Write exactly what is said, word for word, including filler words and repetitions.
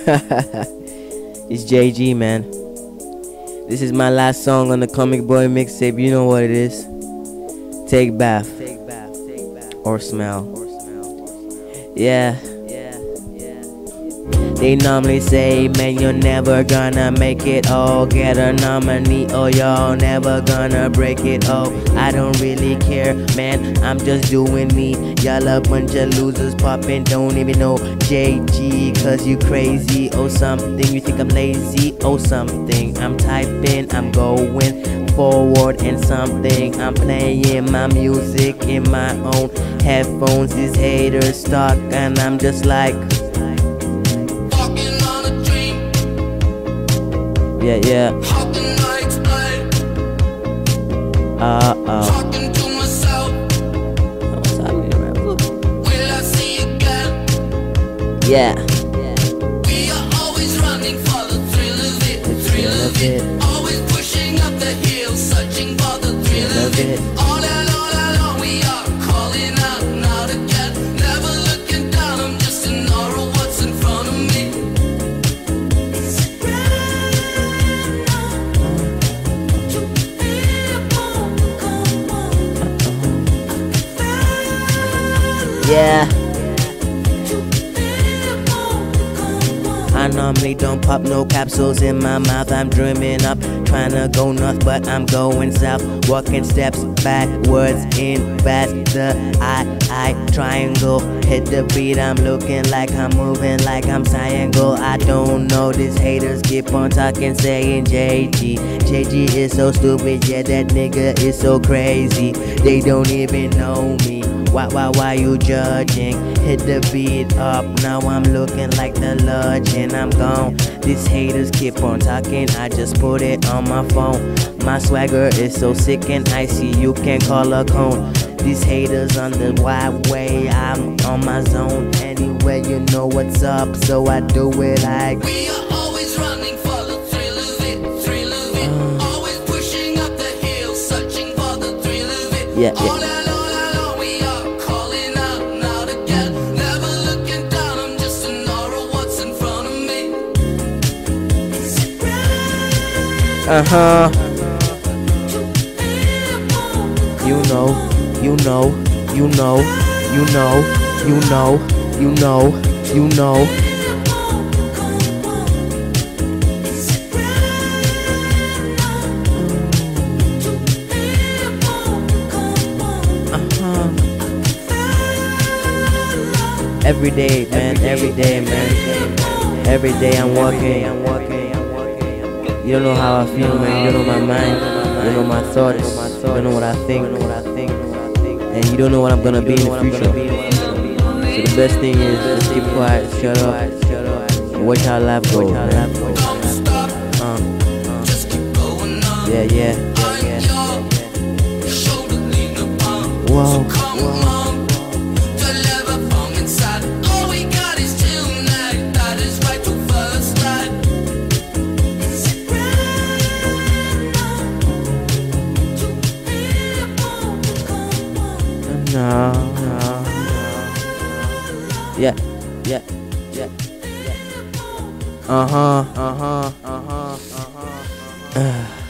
It's J G, man. This is my last song on the Comic Boy mixtape. You know what it is. Take bath. Or smell. Yeah. They normally say, man, you're never gonna make it. Oh, get a nominee, or y'all never gonna break it. Oh, I don't really care, man, I'm just doing me. Y'all a bunch of losers popping, don't even know J G, cause you crazy or something. You think I'm lazy or something. I'm typing, I'm going forward and something. I'm playing my music in my own headphones. These haters talk and I'm just like, yeah, yeah. Uh oh. Talking to myself. Will I see again? Yeah. We are always running for the thrill of it. The thrill of it. Always pushing up the hill, searching for the thrill of it. All and all along we are calling out now to get. Never looking down, I'm just in awe of what's in front of me. Yeah. I normally don't pop no capsules in my mouth. I'm dreaming up, trying to go north, but I'm going south. Walking steps backwards in fast. The I, I triangle hit the beat. I'm looking like I'm moving like I'm triangle. I don't know, these haters keep on talking, saying J G. J G is so stupid, yeah, that nigga is so crazy. They don't even know me. Why, why, why you judging? Hit the beat up, now I'm looking like the legend. I'm gone. These haters keep on talking, I just put it on my phone. My swagger is so sick and icy, you can call a cone. These haters on the wide way, I'm on my zone. Anyway, you know what's up, so I do it like. We are always running for the thrill of it, thrill of it. Uh, always pushing up the hill, searching for the thrill of it. Yeah, yeah. All and all along we are calling out now to get. Never looking down, I'm just in awe of what's in front of me. Uh-huh. You know, you know, you know, you know, you know, you know, you know. Uh-huh. Every day, man, every day, man. Every day I'm working, I'm working, I'm working. You don't know how I feel, man. You don't know my mind. You don't know my thoughts. You don't know what I think. And you don't know what I'm gonna be in the future. So the best thing is just keep quiet, shut up, and watch how life goes, man. Uh, yeah, yeah, yeah, yeah. Whoa, whoa. No, no, no. Yeah, yeah, yeah, yeah. Uh huh, uh huh, uh huh, uh huh. Uh-huh.